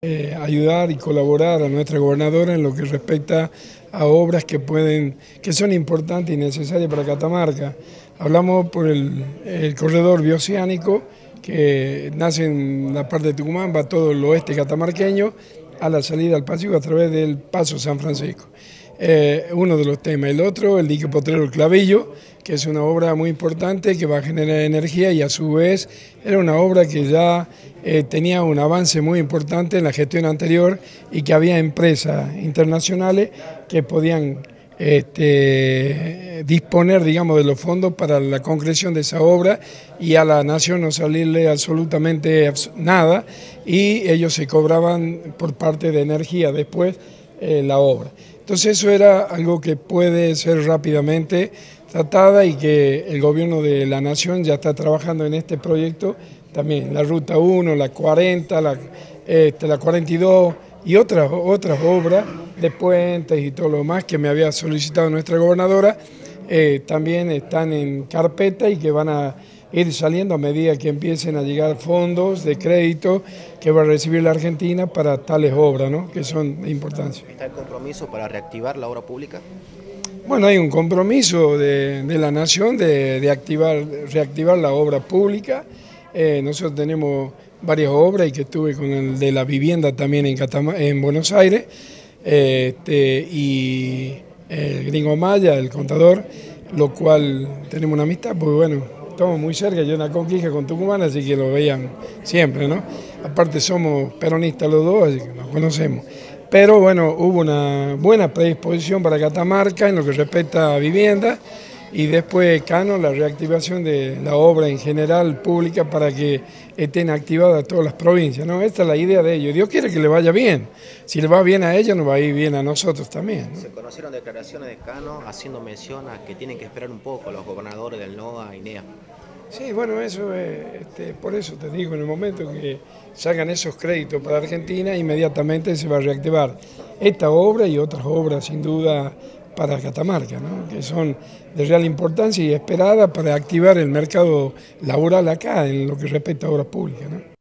ayudar y colaborar a nuestra gobernadora en lo que respecta a obras que son importantes y necesarias para Catamarca. Hablamos por el corredor bioceánico que nace en la parte de Tucumán, va todo el oeste catamarqueño a la salida al Pacífico a través del Paso San Francisco. Uno de los temas. El otro, el dique potrero El Clavillo, que es una obra muy importante que va a generar energía y a su vez era una obra que ya tenía un avance muy importante en la gestión anterior y que había empresas internacionales que podían disponer, digamos, de los fondos para la concreción de esa obra y a la nación no salirle absolutamente nada y ellos se cobraban por parte de energía después la obra. Entonces eso era algo que puede ser rápidamente tratada y que el gobierno de la nación ya está trabajando en este proyecto, también la Ruta 1, la 40, la 42 y otras obras de puentes y todo lo demás que me había solicitado nuestra gobernadora, también están en carpeta y que van a ir saliendo a medida que empiecen a llegar fondos de crédito que va a recibir la Argentina para tales obras, ¿no?, que son de importancia. ¿Está el compromiso para reactivar la obra pública? Bueno, hay un compromiso de la Nación de reactivar la obra pública. Nosotros tenemos varias obras y que estuve con el de la vivienda también en Buenos Aires, y el Gringo Maya, el contador, lo cual tenemos una amistad, porque bueno, estamos muy cerca, yo en la Conquija con Tucumán, así que lo veían siempre, ¿no? Aparte somos peronistas los dos, así que nos conocemos. Pero bueno, hubo una buena predisposición para Catamarca en lo que respecta a vivienda y después Cano, la reactivación de la obra en general pública para que estén activadas todas las provincias, ¿no? Esta es la idea de ellos. Dios quiere que le vaya bien. Si le va bien a ellos, nos va a ir bien a nosotros también, ¿no? Se conocieron declaraciones de Cano haciendo mención a que tienen que esperar un poco los gobernadores del NOA y NEA. Sí, bueno, eso es, por eso te digo, en el momento que salgan esos créditos para Argentina, inmediatamente se va a reactivar esta obra y otras obras, sin duda, para Catamarca, ¿no?, que son de real importancia y esperadas para activar el mercado laboral acá en lo que respecta a obras públicas, ¿no?